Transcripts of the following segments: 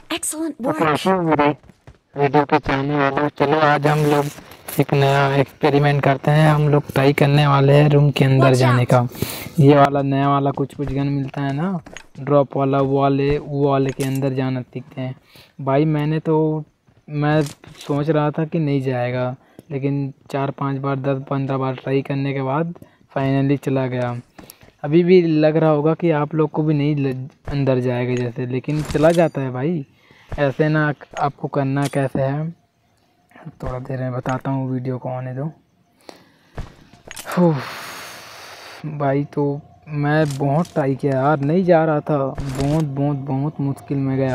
Excellent तो work. कैसे हो मेरे वीडियो के चाहने वालों, चलो आज हम लोग एक नया एक्सपेरिमेंट करते हैं। हम लोग ट्राई करने वाले हैं रूम के अंदर Watch जाने out. का। ये वाला नया वाला कुछ गन मिलता है ना, ड्रॉप वाला, वो वाले के अंदर जाना सीखते हैं भाई। मैं सोच रहा था कि नहीं जाएगा, लेकिन 4-5 बार 10-15 बार ट्राई करने के बाद फाइनली चला गया। अभी भी लग रहा होगा कि आप लोग को भी नहीं अंदर जाएगा जैसे, लेकिन चला जाता है भाई। ऐसे ना आपको करना कैसे है, थोड़ा देर में बताता हूँ, वीडियो को आने दो। भाई तो मैं बहुत ट्राई किया यार, नहीं जा रहा था, बहुत बहुत बहुत मुश्किल में गया।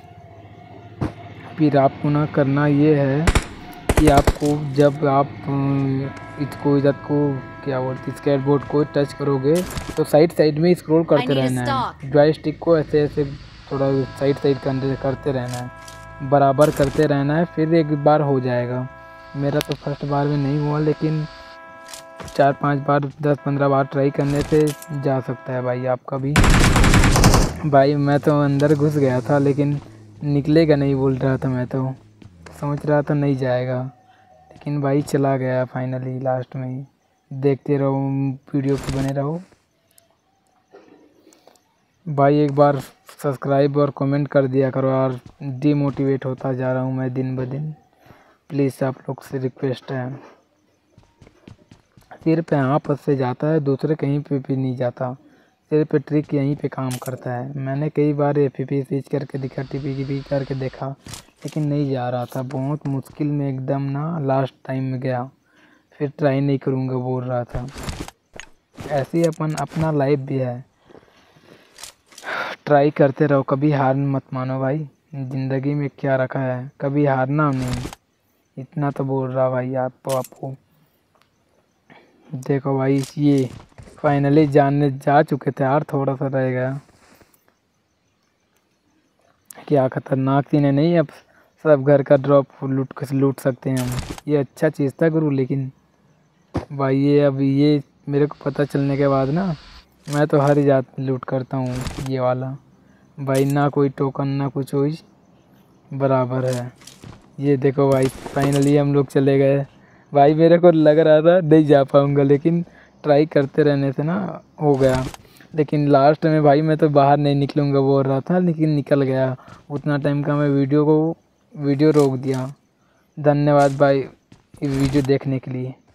फिर आपको ना करना ये है कि आपको जब आप इधर को क्या बोलते, स्केटबोर्ड को टच करोगे तो साइड साइड में स्क्रॉल करते रहना है। जॉयस्टिक को ऐसे ऐसे थोड़ा साइड साइड करते रहना है, बराबर करते रहना है, फिर एक बार हो जाएगा। मेरा तो फर्स्ट बार में नहीं हुआ, लेकिन 4-5 बार 10-15 बार ट्राई करने से जा सकता है भाई आपका भी। भाई मैं तो अंदर घुस गया था, लेकिन निकलेगा नहीं बोल रहा था। मैं तो सोच रहा था नहीं जाएगा, लेकिन भाई चला गया फाइनली लास्ट में ही। देखते रहो, वीडियो पे बने रहो भाई। एक बार सब्सक्राइब और कमेंट कर दिया करो यार, डीमोटिवेट होता जा रहा हूँ मैं दिन ब दिन। प्लीज़ आप लोग से रिक्वेस्ट है। सिर्फ यहाँ पर से जाता है, दूसरे कहीं पे भी नहीं जाता। सिर्फ ट्रिक यहीं पे काम करता है। मैंने कई बार FPP स्विच करके देखा, TPP करके देखा, लेकिन नहीं जा रहा था। बहुत मुश्किल में एकदम ना लास्ट टाइम में गया, फिर ट्राई नहीं करूँगा बोल रहा था। ऐसे ही अपना लाइफ भी है, ट्राई करते रहो, कभी हार मत मानो भाई। ज़िंदगी में क्या रखा है, कभी हारना नहीं, इतना तो बोल रहा भाई आपको। देखो भाई, ये फाइनली जा चुके थे यार, थोड़ा सा रह गया। क्या खतरनाक सीन है नहीं, अब सब घर का ड्रॉप लूट सकते हैं हम। ये अच्छा चीज़ था गुरु, लेकिन भाई ये मेरे को पता चलने के बाद ना, मैं तो हर जात लूट करता हूँ ये वाला भाई। ना कोई टोकन ना कुछ हो, बराबर है। ये देखो भाई, फाइनली हम लोग चले गए भाई। मेरे को लग रहा था नहीं जा पाऊँगा, लेकिन ट्राई करते रहने से ना हो गया। लेकिन लास्ट में भाई मैं तो बाहर नहीं निकलूँगा बोल रहा था, लेकिन निकल गया। उतना टाइम का मैं वीडियो रोक दिया। धन्यवाद भाई वीडियो देखने के लिए।